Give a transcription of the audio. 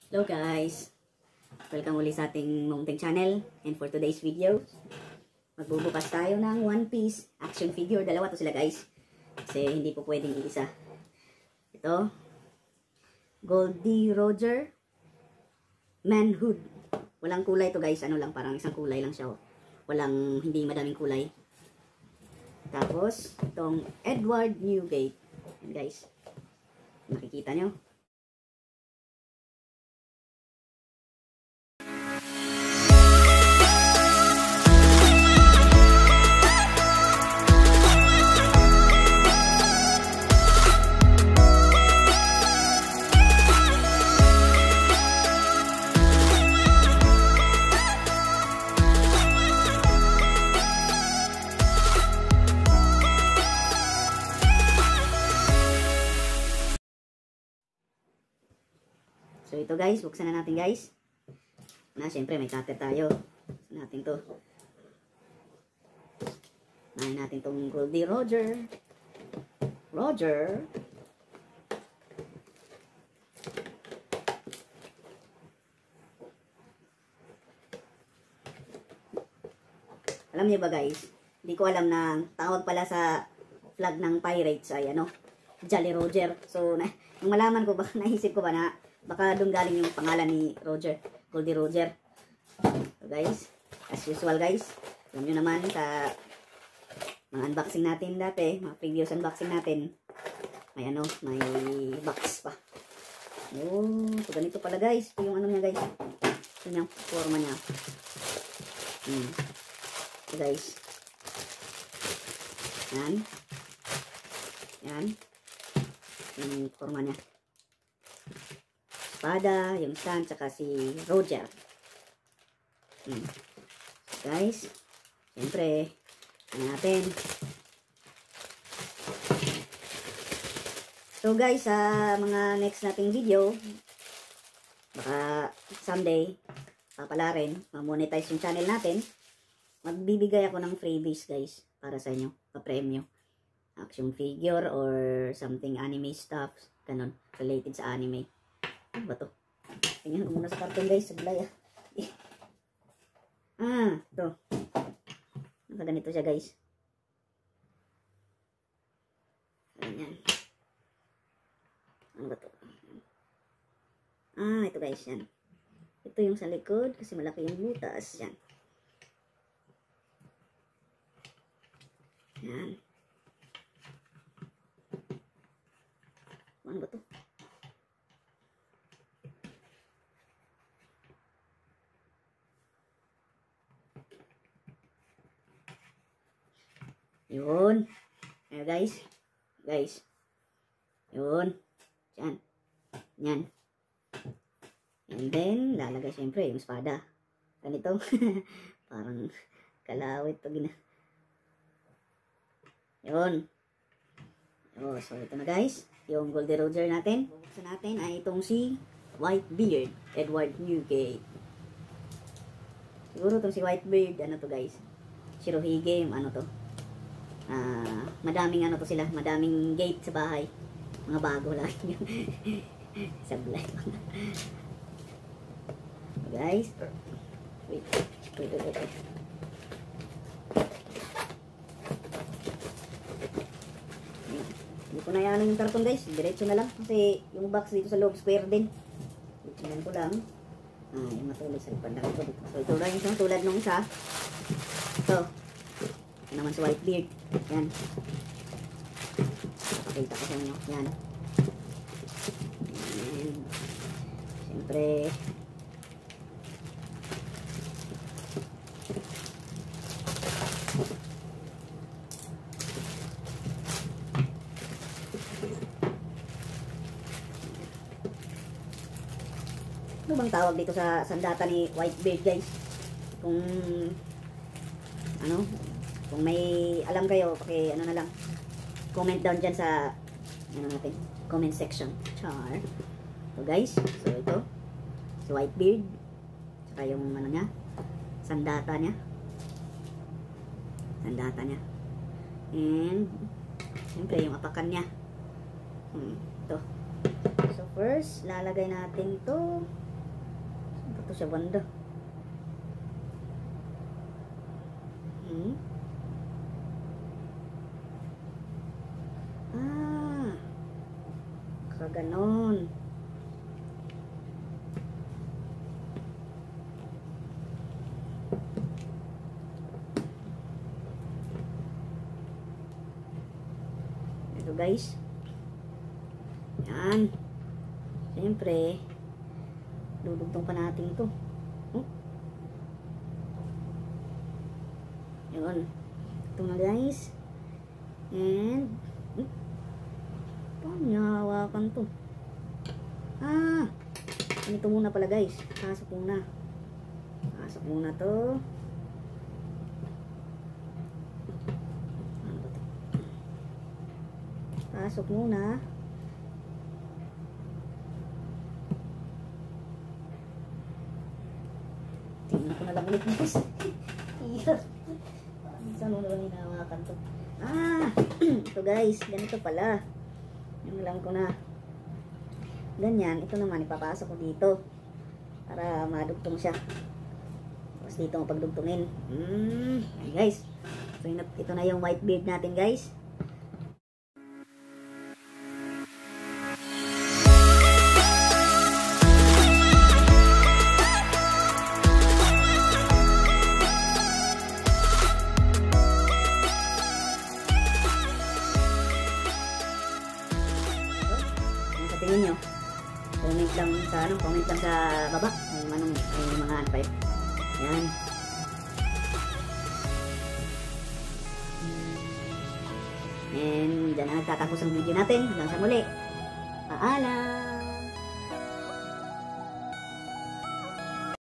Hello guys! Welcome uli sa ating Mountain Channel. And for today's video, magbubukas tayo ng One Piece action figure. Dalawa to sila guys. Kasi hindi po pwedeng iisa. Ito. Goldie Roger Manhood. Walang kulay to guys. Ano lang, parang isang kulay lang siya. Walang, hindi madaming kulay. Tapos, itong Edward Newgate. Yan guys. Nakikita nyo. So ito guys, buksan na natin guys. Syempre may cutter tayo. Buksan natin to. Nahin natin tong Goldie Roger. Alam niyo ba guys, hindi ko alam na tawag pala sa flag ng pirates ay ano, Jolly Roger. So nung malaman ko ba, naisip ko ba na baka doon galing yung pangalan ni Roger, Goldie Roger. So guys, as usual guys, alam nyo naman sa mga unboxing natin dati, mga previous unboxing natin, may ano, may box pa. So ganito pala guys, ito yung ano niya guys, ito yung forma niya. So guys, yan, yung forma niya. Espada, yung Stan, tsaka si Roger. Guys, siyempre, natin. So guys, sa mga next nating video, baka someday, papala rin, ma-monetize yung channel natin, magbibigay ako ng freebies guys, para sa inyo, pa-premyo. Action figure or something anime stuff, ganun, related sa anime. Ano ba to? Tingnan ko muna sa karton guys, sablay ito. Nakaganito siya guys. Ganyan. Ano ba to? Ito guys, yan. Ito yung sa likod kasi malaki yung butas. Yan. Yan. Ano ba to? Yun. Ayan guys. Yun. Diyan. Yan. And then, lalagay syempre yung espada. Ganito. Parang kalawit to gina. Yun. So, ito na guys. Yung Goldie Roger natin. Bubuksan natin ay itong si Whitebeard. Edward Newgate. Siguro itong si Whitebeard. Ano to guys? Shirohige. Ano to? Madaming ano to sila, madaming gate sa bahay. Mga bago lang yun. Sablay. Guys, wait. Hindi ko na yan yung karton guys, diretso na lang kasi yung box dito sa loob square din. Tingnan ko lang. Yung matulad sa lipad na ito. So ito lang yung tulad nung isa. Ito naman si Whitebeard. Yan. Pakita ko sa inyo. Yan. And, siyempre, ano bang tawag dito sa sandata ni Whitebeard guys? Kung ano, kung may alam kayo, ano na lang, comment down dyan sa ano natin, comment section. Char. So guys, so ito si Whitebeard, saka yung ano niya, sandata niya, and siyempre yung apakan niya. Ito. So first, lalagay natin to Sakto siya banda. Kaganon. Ito guys. Yan. Siyempre, dudugtong pa natin ito. Yun. Ito na guys. And, paano niya hawakan to? Ganito muna pala guys. Pasok muna. Pasok muna to. Ano ba to? Pasok muna. Tingnan ko na lang ulit guys. Hirap. Saan mo na lang hinahawakan to? Ito guys. Ganito pala. Yung alam ko na. Ganyan. Ito naman ipapasok ko dito. Para madugtong siya. Tapos dito mapagdugtungin. Ayan guys. So ito na yung white beard natin guys. Tingin nyo, comment lang sa comment lang sa baba kung anong ay mga unpipe. Yan. And dyan na nagtatapos ang video natin. Hanggang sa muli. Paalam!